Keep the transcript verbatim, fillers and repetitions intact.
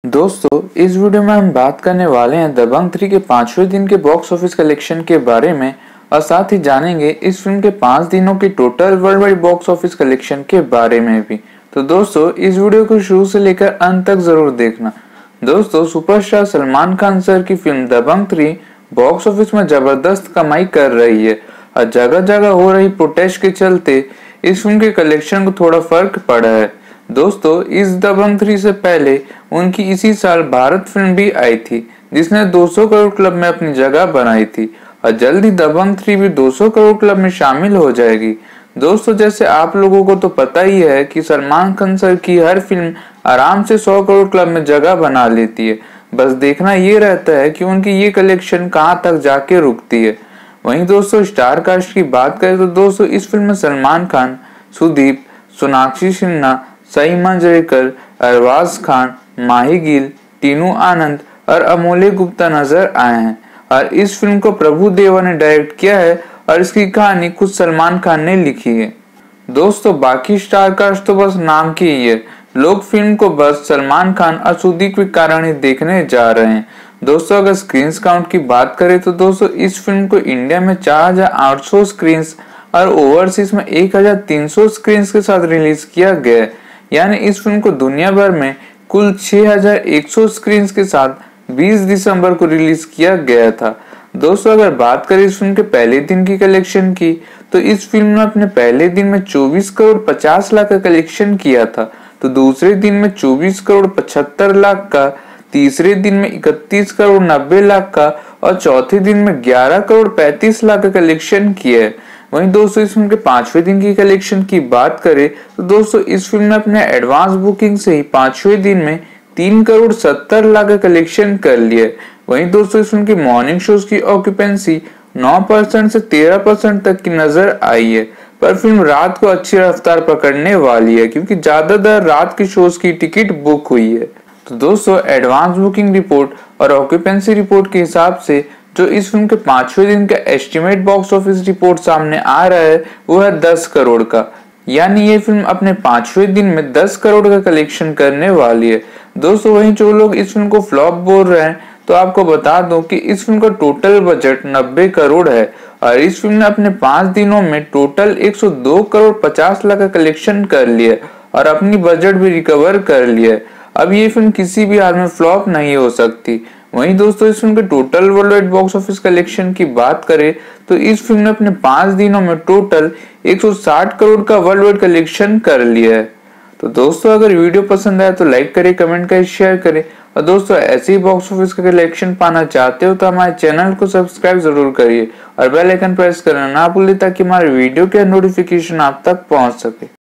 दोस्तों इस वीडियो में हम बात करने वाले हैं दबंग थ्री के पांचवें दिन के बॉक्स ऑफिस कलेक्शन के बारे में और साथ ही जानेंगे इस फिल्म के पांच दिनों की total worldwide box office collection के बारे में भी। तो दोस्तों इस वीडियो को शुरू से लेकर अंत तक जरूर देखना। दोस्तों सुपरस्टार सलमान खान सर की film Dabangg three box office में जबरदस्त कमाई कर रही है और जगह जगह हो रही प्रोटेस्ट के चलते इस फिल्म के कलेक्शन को थोड़ा फर्क पड़ा है। दोस्तों इस दबंग थ्री से पहले उनकी इसी साल भारत फिल्म भी आई थी जिसने दो सौ करोड़ क्लब में अपनी जगह बनाई थी और जल्दी दबंग थ्री भी दो सौ करोड़ क्लब में शामिल हो जाएगी। दोस्तों जैसे आप लोगों को तो पता ही है कि सलमान खान सर की हर फिल्म आराम से सौ करोड़ क्लब में जगह बना लेती है, बस देखना ये रहता है कि उनकी ये कलेक्शन कहाँ तक जाके रुकती है। वहीं दोस्तों स्टार कास्ट की बात करें तो दोस्तों इस फिल्म में सलमान खान, सुदीप, सोनाक्षी सिन्हा, सई मंजरेकर, अरबाज खान, माही गिल, टीनू आनंद और अमोले गुप्ता नजर आए हैं और इस फिल्म को प्रभु देवा ने डायरेक्ट किया है और इसकी कहानी खुद सलमान खान ने लिखी है। दोस्तों बाकी स्टार कास्ट तो बस नाम की ही है, लोग फिल्म को बस सलमान खान और सुदीप के कारण ही देखने जा रहे हैं। दोस्तों अगर स्क्रीन काउंट की बात करें तो दोस्तों इस फिल्म को इंडिया में चार हजार आठ सौ स्क्रीन और ओवरसीज में एक हजार तीन सौ स्क्रीन के साथ रिलीज किया गया है, यानी इस फिल्म को दुनिया भर में कुल छह हजार एक सौ स्क्रीन के साथ बीस दिसंबर को रिलीज किया गया था। दोस्तों अगर बात करें इस फिल्म के पहले दिन की कलेक्शन की तो इस फिल्म ने अपने पहले दिन में चौबीस करोड़ पचास लाख का कलेक्शन किया था, तो दूसरे दिन में चौबीस करोड़ पचहत्तर लाख का, तीसरे दिन में इकतीस करोड़ नब्बे लाख का और चौथे दिन में ग्यारह करोड़ पैंतीस लाख का कलेक्शन किया है। वहीं दोस्तों इस फिल्म के पांचवें दिन की कलेक्शन की बात करें तो दोस्तों इस फिल्म ने अपने एडवांस बुकिंग से ही पांचवें दिन में तीन करोड़ सत्तर लाख का कलेक्शन कर लिया है। वहीं दोस्तों इस फिल्म की मॉर्निंग शोज की ऑक्यूपेंसी नौ परसेंट से तेरह परसेंट तक की नजर आई है, पर फिल्म रात को अच्छी रफ्तार पकड़ने वाली है क्योंकि ज्यादातर रात की शोज की टिकट बुक हुई है। तो दोस्तों एडवांस बुकिंग रिपोर्ट और ऑक्यूपेंसी रिपोर्ट के हिसाब से जो इस फिल्म के पांचवें दिन का एस्टिमेट बॉक्स ऑफिस रिपोर्ट सामने आ रहा है वो है दस करोड़ का, यानी ये फिल्म अपने पांचवें दिन में दस करोड़ का कलेक्शन करने वाली है। दोस्तों वहीं जो लोग इस फिल्म को फ्लॉप बोल रहे हैं तो आपको बता दूं कि इस फिल्म का टोटल बजट नब्बे करोड़ है और इस फिल्म ने अपने पांच दिनों में टोटल एक सौ दो करोड़ पचास लाख का कलेक्शन कर लिया और अपनी बजट भी रिकवर कर लिया। अब ये फिल्म किसी भी हाल में फ्लॉप नहीं हो सकती। वहीं दोस्तों इस फिल्म के total worldwide box office collection की बात करें तो इस फिल्म ने अपने पांच दिनों में टोटल एक सौ साठ करोड़ का वर्ल्ड वाइड कलेक्शन कर लिया है। तो दोस्तों अगर वीडियो पसंद आया तो लाइक करें, कमेंट करें, शेयर करें और दोस्तों ऐसे ही बॉक्स ऑफिस का कलेक्शन पाना चाहते हो तो हमारे चैनल को सब्सक्राइब जरूर करिए और बेल आइकन प्रेस करना ना भूलिए ताकि हमारे वीडियो के नोटिफिकेशन आप तक पहुंच सके।